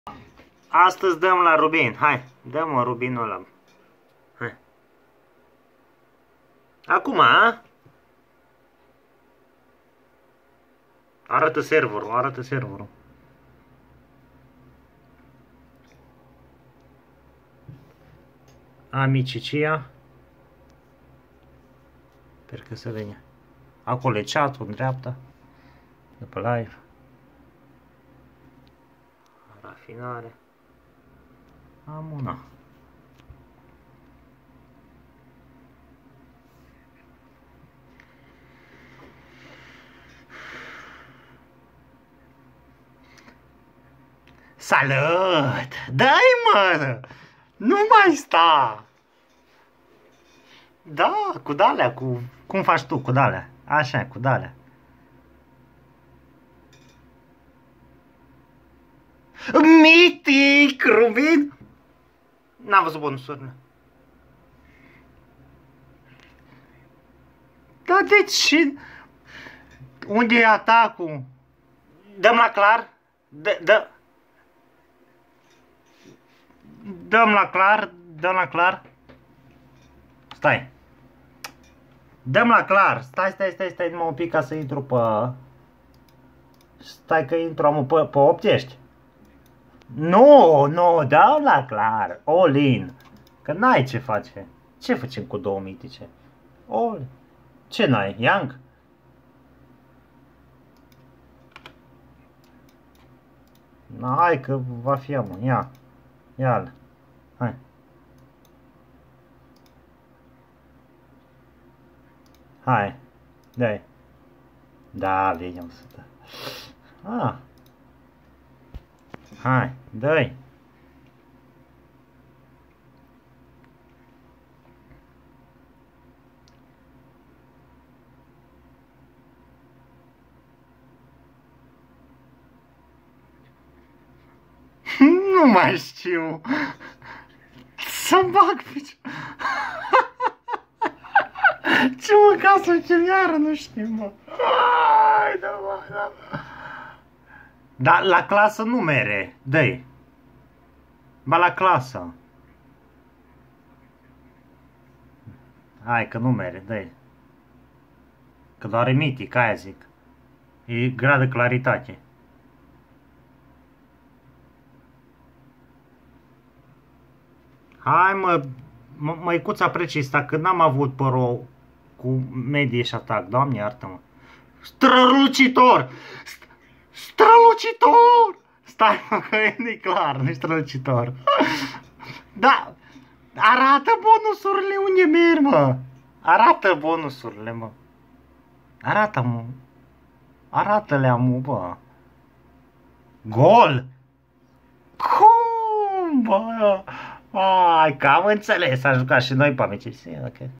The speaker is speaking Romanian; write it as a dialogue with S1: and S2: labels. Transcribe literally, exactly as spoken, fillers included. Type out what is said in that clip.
S1: Astăzi dăm la Rubin. Hai, dă-mă Rubinul ăla. Hai. Acum, a? Arată serverul, arată serverul. Amicicia. Sper că se vede. Acolo e chat-ul în dreapta. După live. Rafinare. Am una. Salut! Dai, mă! Nu mai sta! Da, cu dalea, cu... Cum faci tu cu dalea? Așa, cu dalea. Mitic, Rubin! N-am văzut bonusurile. Da, de ce? Unde e atacul? Dăm la clar? Dă, dă. Dăm la clar, dăm la clar. Stai. Dăm la clar. Stai, stai, stai, stai numai un pic ca să intru pe... Stai că intru am pe, pe optești. Nu, nu, dăm la clar. All in. Că n-ai ce face. Ce facem cu două mitice? All. Ce n-ai? Young? Hai că va fi amă. Ia. Ia-l. Hai. Hai. Dai. Da, vedem să da. Ah. Hai, dai. Nu mai știu. Să-mi bag pici. Ce măcasă, ce iară, nu știu, mă. Hai, da, mă, da. Dar la clasă nu mere, dă-i. Ba la clasă. Hai că nu mere, dă-i. Că doar e mitic, aia zic. E grad de claritate. Hai mă, măicuța precista, că n-am avut părou cu medie și atac, Doamne iartă-mă. Strălucitor! Strălucitor! Stai mă, că e clar, nu-i strălucitor. Da, arată bonusurile unde merg, mă. Arată bonusurile, mă. Arată, mă. Arată-le, mă, bă. Gol! Cum, bă? Ai, că am înțeles, am jucat și noi pe amiciție, ok.